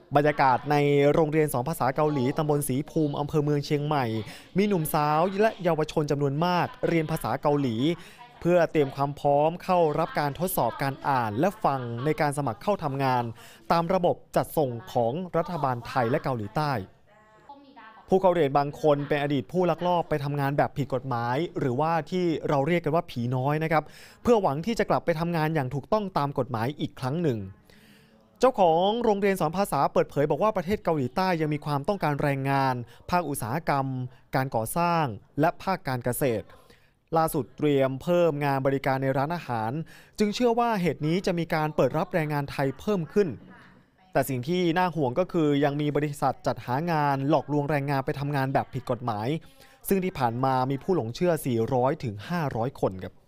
บรรยากาศในโรงเรียน2 ภาษาเกาหลีตำบลศรีภูมิอำเภอเมืองเชียงใหม่มีหนุ่มสาวและเยาวชนจำนวนมากเรียนภาษาเกาหลีเพื่อเตรียมความพร้อมเข้ารับการทดสอบการอ่านและฟังในการสมัครเข้าทำงานตามระบบจัดส่งของรัฐบาลไทยและเกาหลีใต้ผู้เข้าเรียนบางคนเป็นอดีตผู้ลักลอบไปทำงานแบบผิดกฎหมายหรือว่าที่เราเรียกกันว่าผีน้อยนะครับเพื่อหวังที่จะกลับไปทำงานอย่างถูกต้องตามกฎหมายอีกครั้งหนึ่งเจ้าของโรงเรียนสอนภาษาเปิดเผยบอกว่าประเทศเกาหลีใต้ยังมีความต้องการแรงงานภาคอุตสาหกรรมการก่อสร้างและภาคการเกษตรล่าสุดเตรียมเพิ่มงานบริการในร้านอาหารจึงเชื่อว่าเหตุนี้จะมีการเปิดรับแรงงานไทยเพิ่มขึ้นแต่สิ่งที่น่าห่วงก็คือยังมีบริษัทจัดหางานหลอกลวงแรงงานไปทำงานแบบผิดกฎหมายซึ่งที่ผ่านมามีผู้หลงเชื่อ400 ถึง 500 คนครับ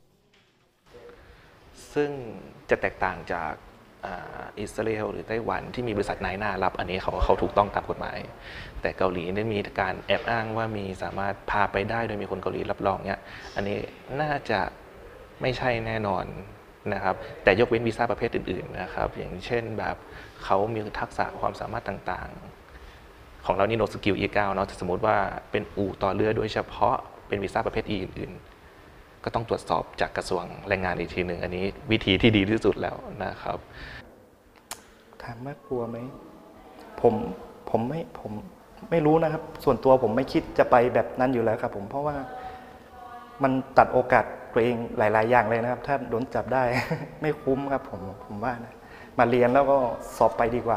ซึ่งจะแตกต่างจากอิสราเอลหรือไต้หวันที่มีบริษัทนายหน้ารับอันนี้เขาถูกต้องตามกฎหมายแต่เกาหลีได้มีการแอบอ้างว่ามีสามารถพาไปได้โดยมีคนเกาหลีรับรองเนี่ยอันนี้น่าจะไม่ใช่แน่นอนนะครับแต่ยกเว้นวีซ่าประเภทอื่นๆนะครับอย่างเช่นแบบเขามีทักษะความสามารถต่างๆของเรานี่โนสกิล E9 เนาะสมมติว่าเป็นอู่ต่อเรือโดยเฉพาะเป็นวีซ่าประเภทอื่นๆก็ต้องตรวจสอบจากกระทรวงแรงงานอีกทีหนึ่งอันนี้วิธีที่ดีที่สุดแล้วนะครับถามว่ากลัวไหมผมไม่รู้นะครับส่วนตัวผมไม่คิดจะไปแบบนั้นอยู่แล้วครับผมเพราะว่ามันตัดโอกาสตัวเองหลายๆอย่างเลยนะครับถ้าโดนจับได้ ไม่คุ้มครับผมว่านะมาเรียนแล้วก็สอบไปดีกว่า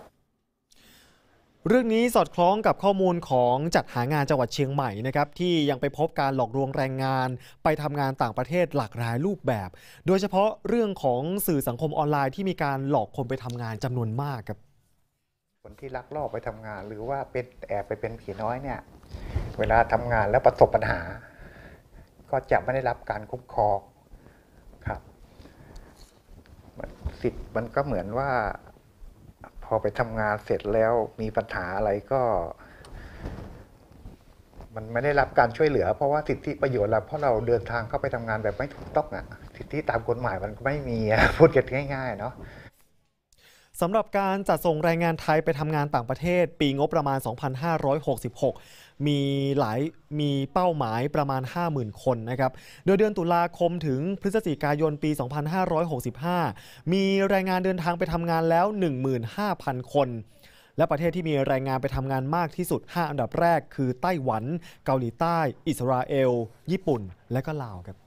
เรื่องนี้สอดคล้องกับข้อมูลของจัดหางานจังหวัดเชียงใหม่นะครับที่ยังไปพบการหลอกลวงแรงงานไปทำงานต่างประเทศหลากหลายรูปแบบโดยเฉพาะเรื่องของสื่อสังคมออนไลน์ที่มีการหลอกคนไปทำงานจำนวนมากครับคนที่ลักลอบไปทำงานหรือว่าเป็นแอบไปเป็นผีน้อยเนี่ยเวลาทำงานแล้วประสบปัญหาก็จะไม่ได้รับการคุ้มครองครับสิทธิ์มันก็เหมือนว่าพอไปทำงานเสร็จแล้วมีปัญหาอะไรก็มันไม่ได้รับการช่วยเหลือเพราะว่าสิทธิประโยชน์เราเพราะเราเดินทางเข้าไปทำงานแบบไม่ถูกต้องอ่ะสิทธิตามกฎหมายมันก็ไม่มีพูดกันง่ายๆเนาะสำหรับการจัดส่งแรงงานไทยไปทำงานต่างประเทศปีงบประมาณ 2566 มีเป้าหมายประมาณ 50,000 คนนะครับโดยเดือนตุลาคมถึงพฤศจิกายนปี 2565 มีแรงงานเดินทางไปทำงานแล้ว 15,000 คนและประเทศที่มีแรงงานไปทำงานมากที่สุด 5 อันดับแรกคือไต้หวันเกาหลีใต้อิสราเอลญี่ปุ่นและก็ลาวครับ